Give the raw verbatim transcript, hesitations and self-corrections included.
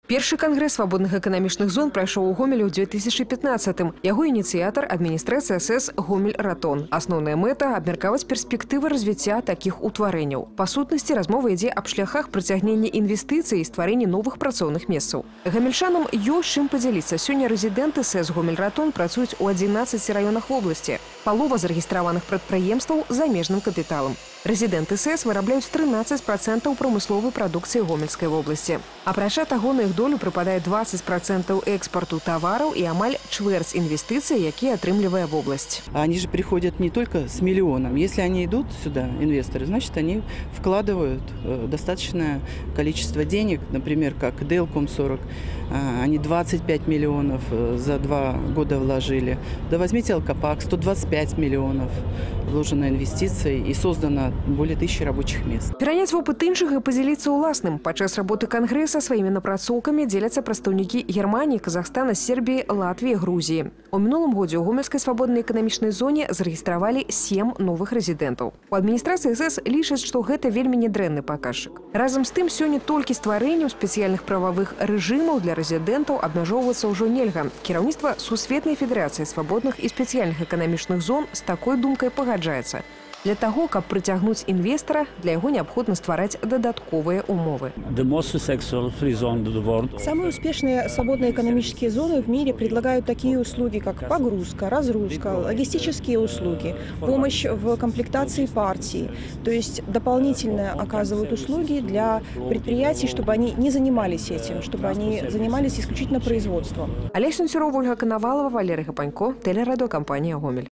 Першы кангрэс свабодных эканамічных зон прайшоў у Гомелі ў две тысячы пятнаццатым. Яго ініцыятар адміністрацыя СС Гомель-Ратон. Асноўная мэта – абмеркаваць перспектывы развіцця такіх утварэнняў. Па сутнасці размова ідзе аб шляхах прыцягнення інвестыцый і стварэння новых працоўных месцаў. Гамельчанам ёсць чым падзяліцца. Сёння рэзідэнты СС Гомель-Ратон працуюць у адзінаццаці раёнах вобласці. Палова зарэгістраваных прадпрыемстваў замежным капіталам. Рэзідэнты СС вырабляюць трынаццаць працэнтаў прамысловай прадукцыі Гомельскай вобласці. Апрача таго, на іх долю прыпадае дваццаць працэнтаў экспарту тавараў і амаль чвэрць інвестыцый, якія атрымлівае вобласць. Они же приходят не только с миллионом. Если они идут сюда, инвесторы, значит, они вкладывают достаточное количество денег. Например, как Делком сорок. Они двадцать пять миллионов за два года вложили. Да возьмите Алкопак, сто двадцать пять миллионов вложено инвестиций и создано более тысячи рабочих мест. Пераняць вопыт іншых і падзяліцца ўласным. Падчас работы кангрэса сваімі напрацоўкамі дзеляцца прадстаўнікі Германії, Казахстана, Сербіі, Латвіі, Грузіі. У мінулым годзе ў Гомельскай свабоднай эканамічнай зоне зарэгістравалі сем новых рэзідэнтаў. У адміністрацыі СС лічаць, што гэта вельмі нядрэнны паказчык. Разам з тым, сёння толькі стварэннем спецыяльных прававых рэжымаў для рэзідэнтаў абмяжоўвацца ўжо нельга. Кіраўніцтва Сусветнай федэрацыі свабодных і спецыяльных эканамічных зон з такой думкай пагаджаецца. Для того, каб прыцягнуць інвестора, для яго неабходна ствараць дадатковыя умовы. Самые успешные свободные экономические зоны в мире предлагают такие услуги, как погрузка, разгрузка, логистические услуги, помощь в комплектации партий. То есть дополнительно оказывают услуги для предприятий, чтобы они не занимались этим, чтобы они занимались исключительно производством. Олег Сенцюров, Ольга Коновалова, Валерий Гапанько, телерадиокомпания «Гомель».